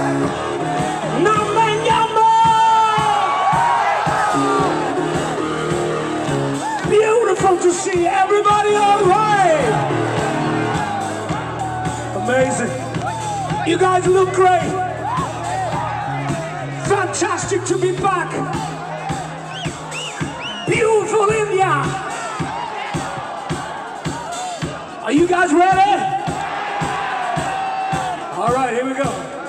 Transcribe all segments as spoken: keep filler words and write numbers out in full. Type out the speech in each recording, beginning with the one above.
No man, yama. Beautiful to see everybody all right. Amazing. You guys look great. Fantastic to be back. Beautiful India. Are you guys ready? All right, here we go.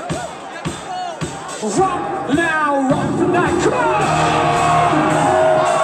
Rock now, rock the night. Come on!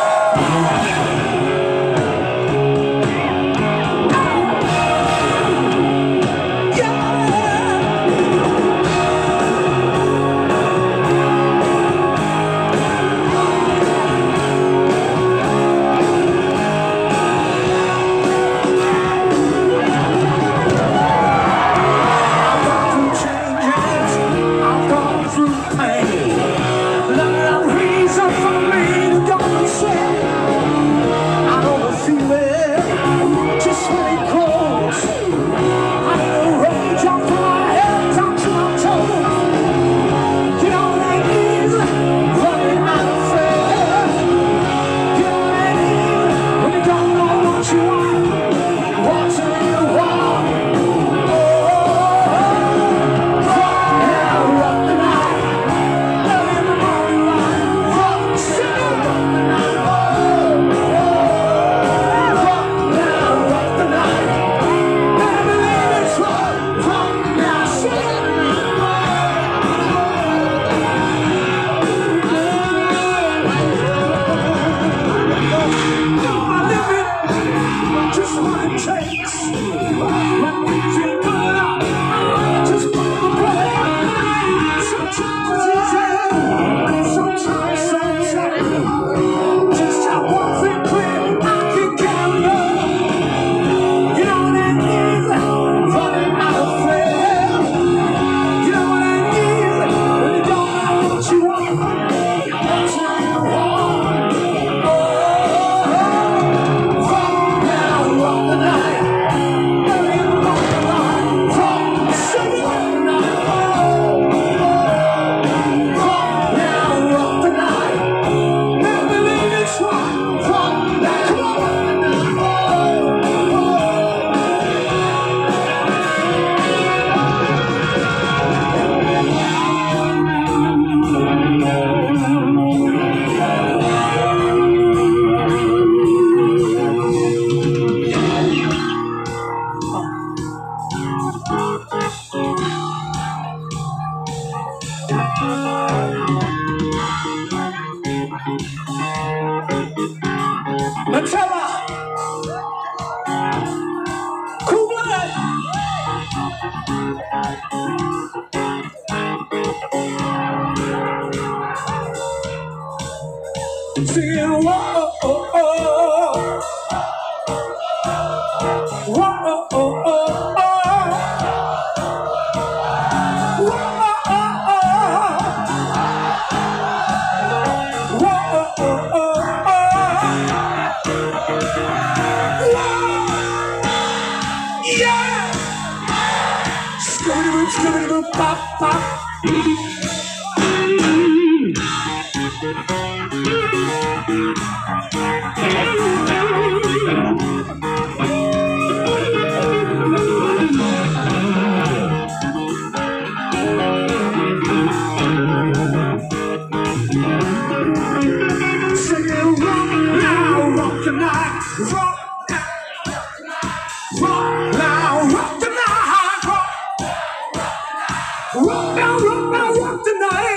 Matella, Kubla, singing whoa, oh, oh, oh. Whoa, oh, oh, oh, oh. Pop, pop. Singing rock now, rock the night, rock now, rock now, rock the night, rock. Rock now, rock now, rock the night.